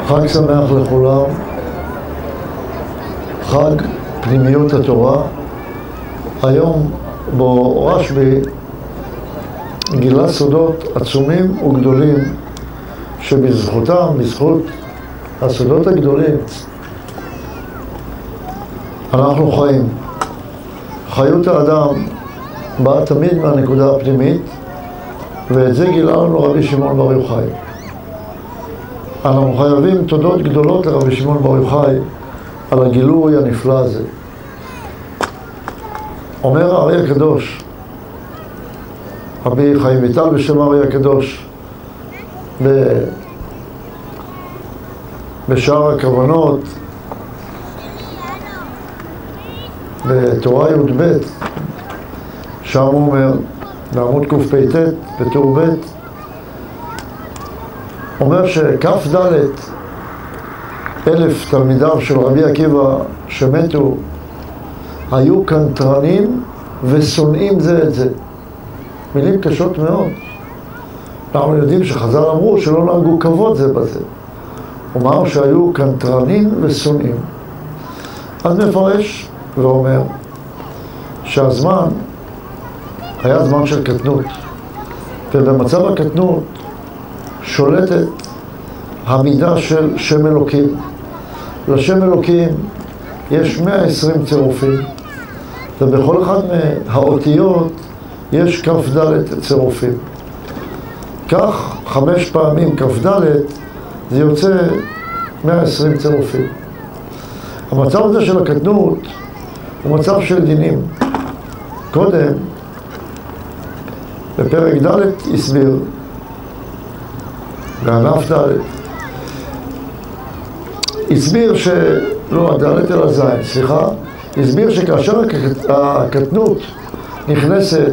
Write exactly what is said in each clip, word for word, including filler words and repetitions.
חג שמח לכולם, חג פנימיות התורה. היום בו רשב"י גילה סודות עצומים וגדולים שבזכותם, בזכות הסודות הגדולים, אנחנו חיים. חיות האדם באה תמיד מהנקודה הפנימית, ואת זה גילה לנו רבי שמעון בר יוחאי. אנחנו חייבים תודות גדולות לרבי שמעון בר יוחאי על הגילוי הנפלא הזה. אומר הארי הקדוש, רבי חיים ויטל בשם הארי הקדוש, ב... בשער הכוונות, בתורה י"ב, שם הוא אומר, בעמוד קפ"ט, בטור ב', אומר שכף ד' אלף תלמידיו של רבי עקיבא שמתו היו קנטרנים ושונאים זה את זה. מילים קשות מאוד. אנחנו יודעים שחז"ל אמרו שלא נהגו כבוד זה בזה. הוא אמר שהיו קנטרנים ושונאים. אז מפרש ואומר שהזמן היה זמן של קטנות, ובמצב הקטנות שולטת המידה של שם אלוקים. לשם אלוקים יש מאה ועשרים צירופים, ובכל אחד מהאותיות יש כף ד' צירופים. כך חמש פעמים כף ד' זה יוצא מאה ועשרים צירופים. המצב הזה של הקטנות הוא מצב של דינים. קודם, בפרק ד' הסביר, בענף ד' הסביר ש... לא, ד' אלא ז', סליחה, הסביר שכאשר הקטנות נכנסת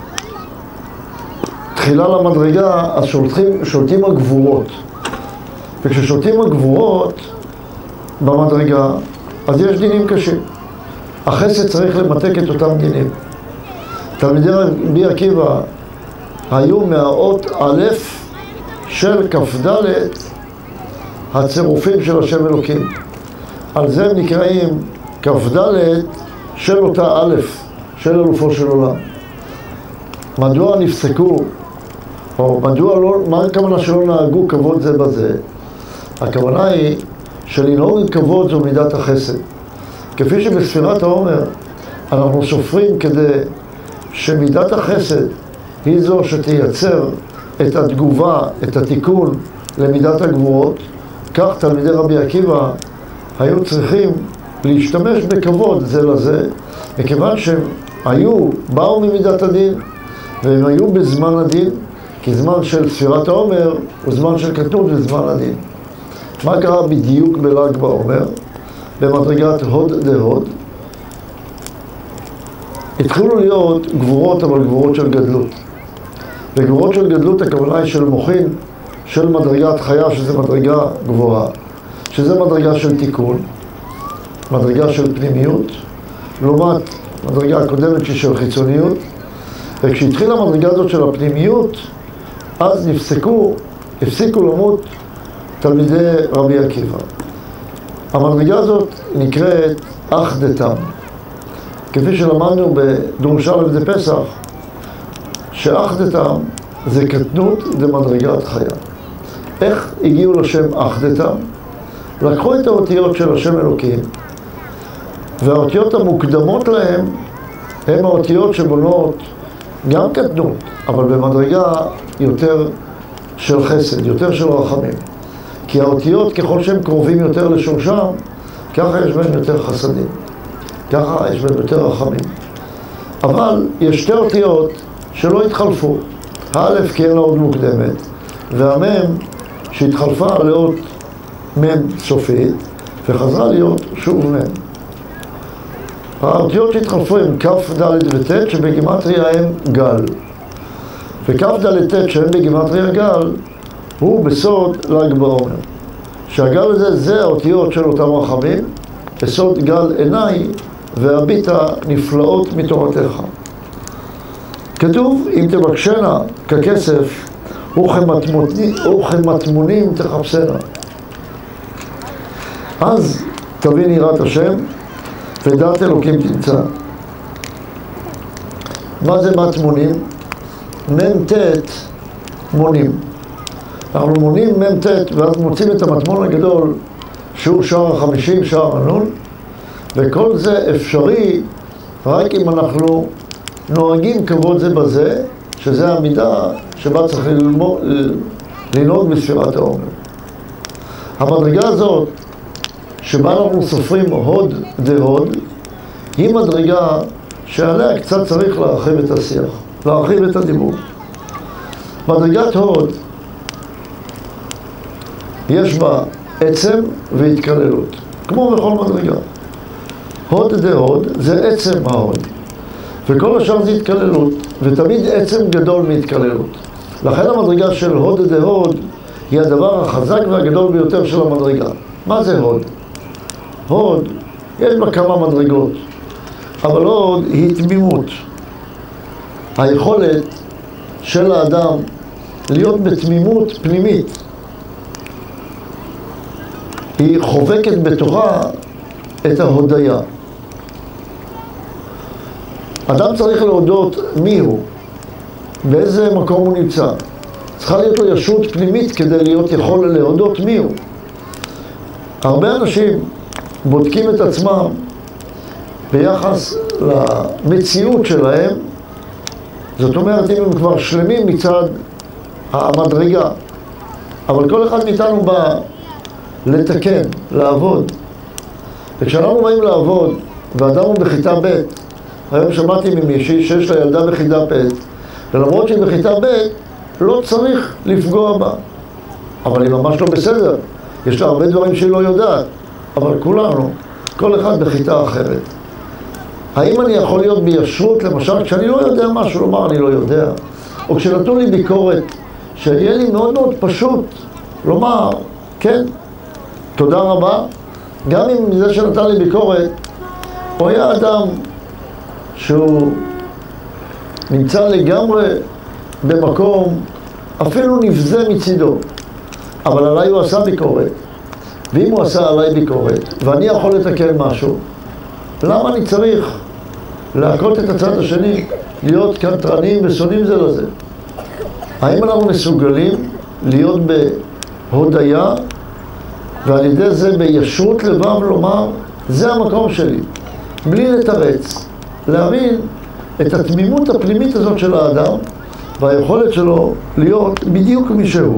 תחילה למדרגה, אז שולטים, שולטים הגבורות. וכששולטים הגבורות במדרגה, אז יש דינים קשים. החסד צריך למתק את אותם דינים. תלמידי רבי עקיבא היו מהאות א' של כף ד' הצירופים של השם אלוקים. על זה הם נקראים כף ד' של אותה א' של אלופו של עולם. מדוע נפסקו, או מדוע לא, מה הכוונה שלא נהגו כבוד זה בזה? הכוונה היא שלנהוג כבוד זו מידת החסד. כפי שבספירת העומר אנחנו סופרים כדי שמידת החסד היא זו שתייצר את התגובה, את התיקון למידת הגבורות, כך תלמידי רבי עקיבא היו צריכים להשתמש בכבוד זה לזה, מכיוון שהם היו, באו ממידת הדין, והם היו בזמן הדין, כי זמן של ספירת העומר הוא זמן של קטנות וזמן הדין. מה קרה בדיוק בל"ג בעומר? במדרגת הוד דהוד התחילו להיות גבורות, אבל גבורות של גדלות. וגבורות של גדלות הכוונה היא של מוחין, של מדרגת חיה, שזה מדרגה גבוהה, שזה מדרגה של תיקון, מדרגה של פנימיות, לעומת מדרגה הקודמת שהיא של חיצוניות. וכשהתחילה המדרגה הזאת של הפנימיות, אז נפסקו, הפסיקו למות תלמידי רבי עקיבא. המדרגה הזאת נקראת אחדתם. כפי שלמדנו בדרושה לבדי פסח, שאחדתם זה קטנות, זה מדרגת חיה. איך הגיעו לשם אחדתם? לקחו את האותיות של השם אלוקים, והאותיות המוקדמות להם הן האותיות שבונות גם קטנות, אבל במדרגה יותר של חסד, יותר של רחמים. כי האותיות ככל שהם קרובים יותר לשורשם, ככה יש בהם יותר חסדים, ככה יש בהם יותר רחמים. אבל יש שתי אותיות שלא התחלפו. האלף כי אין לה עוד מוקדמת, והמם שהתחלפה לאות מם סופית, וחזרה להיות שוב מם. האותיות שהתחלפו הם כף ד' וט' שבגימטריה הם גל. וכף ד' ט' שהם בגימטריה גל, הוא בסוד ל"ג בעומר. שהגל הזה זה האותיות של אותם רחמים, בסוד גל עיניי והביטה נפלאות מתורתך. כתוב, אם תבקשנה ככסף וכמטמונים תחפשנה. אז תבין יראת השם ודעת אלוקים תמצא. מה זה מת מונים? מם תת מונים. אנחנו מונים מם תת ואז מוצאים את המטמון הגדול שהוא שער החמישים, שער הנון, וכל זה אפשרי רק אם אנחנו נוהגים כבוד זה בזה, שזה המידה שבה צריך ללמוד, לנהוג בספירת העומר. המדרגה הזאת שבה אנחנו סופרים הוד דהוד, היא מדרגה שעליה קצת צריך להרחיב את השיח, להרחיב את הדיבור. מדרגת הוד יש בה עצם והתקללות, כמו בכל מדרגה. הוד דהוד זה עצם ההוד, וכל השאר זה התקללות, ותמיד עצם גדול מהתקללות. לכן המדרגה של הוד דהוד היא הדבר החזק והגדול ביותר של המדרגה. מה זה הוד? הוד, יש בה כמה מדרגות, אבל הוד היא תמימות. היכולת של האדם להיות בתמימות פנימית, היא חובקת בתוכה את ההודיה. אדם צריך להודות מי הוא, באיזה מקום הוא נמצא. צריכה להיות לו ישות פנימית כדי להיות יכול להודות מי הוא. הרבה אנשים בודקים את עצמם ביחס למציאות שלהם, זאת אומרת אם הם כבר שלמים מצד המדרגה, אבל כל אחד מאיתנו בא לתקן, לעבוד. וכשאנחנו באים לעבוד ואדם הוא בכיתה ב', היום שמעתי ממישהי שיש לה ילדה בכיתה ב', ולמרות שהיא בכיתה ב' לא צריך לפגוע בה, אבל היא ממש לא בסדר, יש לה הרבה דברים שהיא לא יודעת, אבל כולנו, כל אחד בכיתה אחרת. האם אני יכול להיות בישרות, למשל, כשאני לא יודע משהו, לומר אני לא יודע, או כשנתנו לי ביקורת, שיהיה לי מאוד מאוד פשוט לומר, כן, תודה רבה, גם אם זה שנתן לי ביקורת, הוא היה אדם שהוא נמצא לגמרי במקום, אפילו נבזה מצידו, אבל עליי הוא עשה ביקורת, ואם הוא עשה עליי ביקורת, ואני יכול לתקן משהו, למה אני צריך להכות את הצד השני, להיות קנטרנים ושונאים זה לזה? האם אנחנו מסוגלים להיות בהודיה, ועל ידי זה בישרות לבב לומר, זה המקום שלי, בלי לתרץ, להבין את התמימות הפנימית הזאת של האדם, והיכולת שלו להיות בדיוק מי שהוא.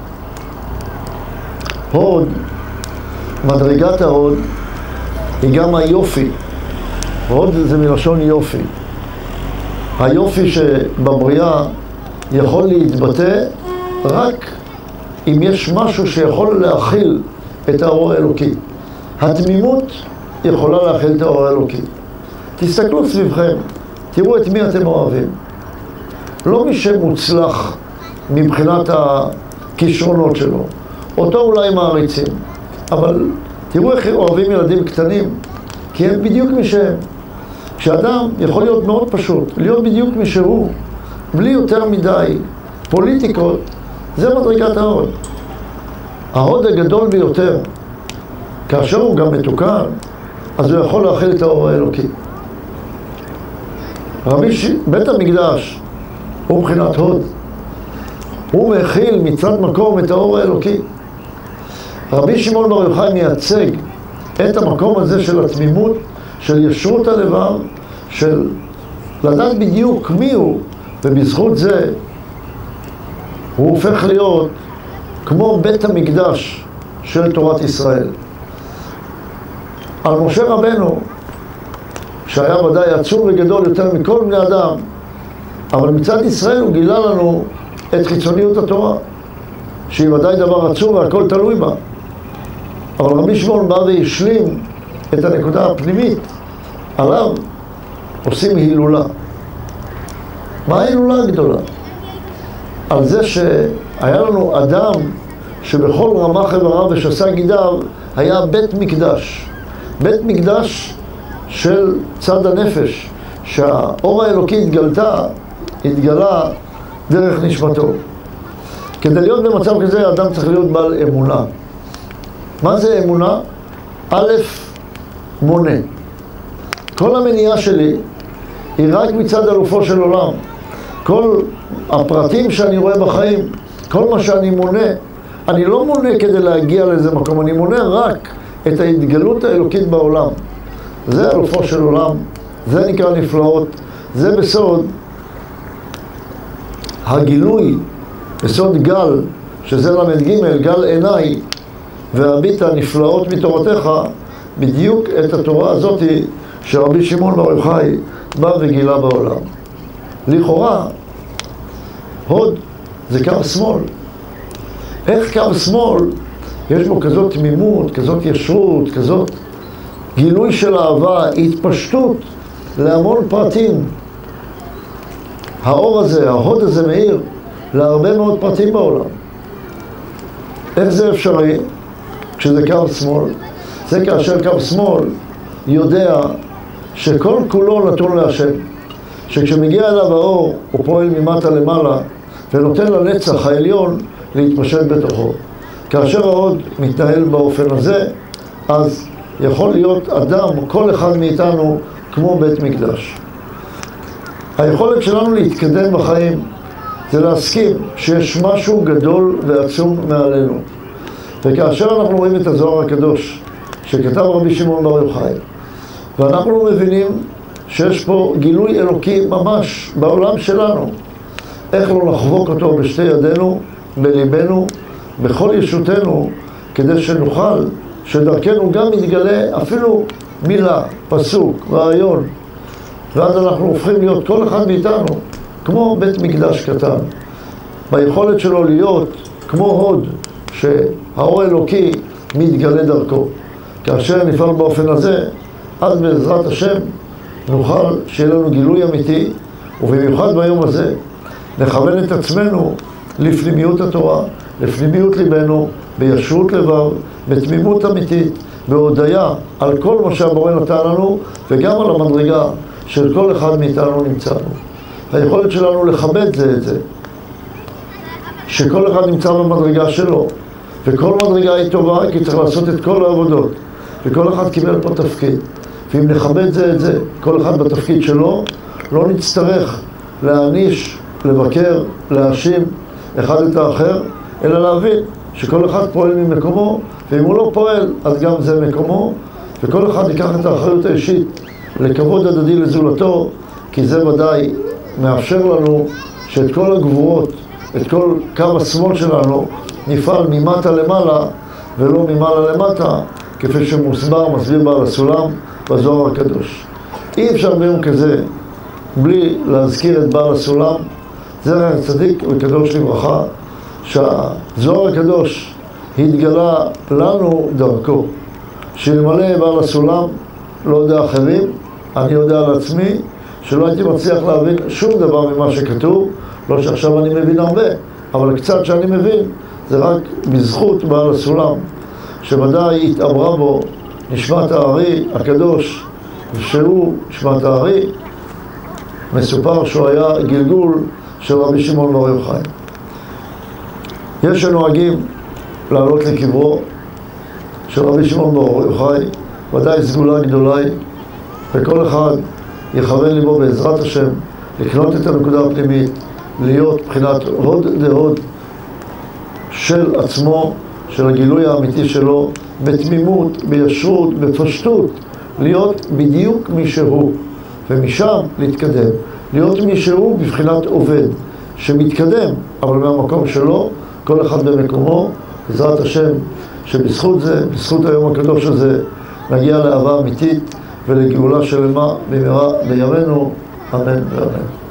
הוד, מדרגת ההוד, היא גם היופי. הוד זה מלשון יופי. היופי שבבריאה יכול להתבטא רק אם יש משהו שיכול להכיל את האור האלוקי. התמימות יכולה להכיל את האור האלוקי. תסתכלו סביבכם, תראו את מי אתם אוהבים. לא מי שמוצלח מבחינת הכישרונות שלו, אותו אולי מעריצים, אבל תראו איך אוהבים ילדים קטנים, כי הם בדיוק מי שהם. כשאדם יכול להיות מאוד פשוט, להיות בדיוק מי שהוא, בלי יותר מדי פוליטיקות, זה מדרגת ההוד. ההוד הגדול ביותר, כאשר הוא גם מתוקן, אז הוא יכול להכיל את האור האלוקי. רבי ש... בית המקדש הוא מבחינת הוד, הוא מכיל מצד מקום את האור האלוקי. רבי שמעון בר יוחאי מייצג את המקום הזה של התמימות, של ישרות הלבב, של לדעת בדיוק מי הוא, ובזכות זה הוא הופך להיות כמו בית המקדש של תורת ישראל. על משה רבנו, שהיה ודאי עצום וגדול יותר מכל בני אדם, אבל מצד ישראל הוא גילה לנו את חיצוניות התורה, שהיא ודאי דבר עצום והכל תלוי בה. אבל רבי שמעון בא והשלים את הנקודה הפנימית, עליו עושים הילולה. מה ההילולה הגדולה? על זה שהיה לנו אדם שבכל רמ"ח איבריו ושס"ה גידיו היה בית מקדש. בית מקדש של צד הנפש, שהאור האלוקי התגלתה, התגלה דרך נשמתו. כדי להיות במצב כזה, האדם צריך להיות בעל אמונה. מה זה אמונה? א', מונה. כל המניעה שלי היא רק מצד אלופו של עולם. כל הפרטים שאני רואה בחיים, כל מה שאני מונה, אני לא מונה כדי להגיע לאיזה מקום, אני מונה רק את ההתגלות האלוקית בעולם. זה אלופו של עולם, זה נקרא נפלאות, זה בסוד הגילוי, בסוד גל, שזה למד ג' גל עיניי, והביט הנפלאות מתורתך, בדיוק את התורה הזאת שרבי שמעון בר יוחאי בא וגילה בעולם. לכאורה, הוד זה קו שמאל. איך קו שמאל יש בו כזאת תמימות, כזאת ישרות, כזאת גילוי של אהבה, התפשטות להמון פרטים. האור הזה, ההוד הזה מאיר להרבה מאוד פרטים בעולם. איך זה אפשרי? כשזה קו שמאל, זה כאשר קו שמאל יודע שכל כולו נתון להשם, שכשמגיע אליו האור הוא פועל ממטה למעלה ונותן לנצח העליון להתפשט בתוכו. כאשר ההוד מתנהל באופן הזה, אז יכול להיות אדם, כל אחד מאיתנו, כמו בית מקדש. היכולת שלנו להתקדם בחיים זה להסכים שיש משהו גדול ועצום מעלינו. וכאשר אנחנו רואים את הזוהר הקדוש שכתב רבי שמעון בר יוחאי, ואנחנו מבינים שיש פה גילוי אלוקי ממש בעולם שלנו, איך לא נחבוק אותו בשתי ידינו, בליבנו, בכל ישותנו, כדי שנוכל, שדרכנו גם מתגלה אפילו מילה, פסוק, רעיון, ואז אנחנו הופכים להיות כל אחד מאיתנו כמו בית מקדש קטן, ביכולת שלו להיות כמו הוד שהאור האלוקי מתגלה דרכו. כאשר נפעל באופן הזה, אז בעזרת השם נוכל שיהיה לנו גילוי אמיתי, ובמיוחד ביום הזה נכוון את עצמנו לפנימיות התורה, לפנימיות ליבנו, בישרות לבב, בתמימות אמיתית, בהודיה על כל מה שהבורא נתן לנו, וגם על המדרגה של כל אחד מאיתנו נמצאנו. היכולת שלנו לכבד זה את זה, שכל אחד נמצא במדרגה שלו, וכל מדרגה היא טובה, כי צריך לעשות את כל העבודות, וכל אחד קיבל פה תפקיד. ואם נכבד זה את זה, כל אחד בתפקיד שלו, לא נצטרך להעניש, לבקר, להאשים אחד את האחר, אלא להבין שכל אחד פועל ממקומו, ואם הוא לא פועל, אז גם זה מקומו, וכל אחד ייקח את האחריות האישית לכבוד הדדי לזולתו, כי זה ודאי מאפשר לנו שאת כל הגבורות, את כל קו השמאל שלנו, נפעל ממטה למעלה ולא ממעלה למטה, כפי שמוסבר, מסביר בעל הסולם בזוהר הקדוש. אי אפשר ביום כזה בלי להזכיר את בעל הסולם, זכר צדיק וקדוש לברכה, שהזוהר הקדוש התגלה לנו דרכו, שאלמלא בעל הסולם לא יודע אחרים, אני יודע על עצמי שלא הייתי מצליח להבין שום דבר ממה שכתוב, לא שעכשיו אני מבין הרבה, אבל קצת שאני מבין זה רק בזכות בעל הסולם, שוודאי התעברה בו נשמת הארי הקדוש, שהוא נשמת הארי, מסופר שהוא היה גלגול של רבי שמעון בר יוחאי. יש שנוהגים לעלות לקברו של רבי שמעון בר יוחאי, ודאי סגולה גדולה, וכל אחד יכוון ליבו בעזרת השם לקנות את הנקודה הפנימית, להיות מבחינת הוד דהוד של עצמו, של הגילוי האמיתי שלו, בתמימות, בישרות, בפשטות, להיות בדיוק מי שהוא, ומשם להתקדם, להיות מי שהוא בבחינת עובד, שמתקדם, אבל מהמקום שלו, כל אחד במקומו, בעזרת השם, שבזכות זה, בזכות היום הקדוש הזה, נגיע לאהבה אמיתית ולגאולה שלמה במהרה בימינו, אמן ואמן.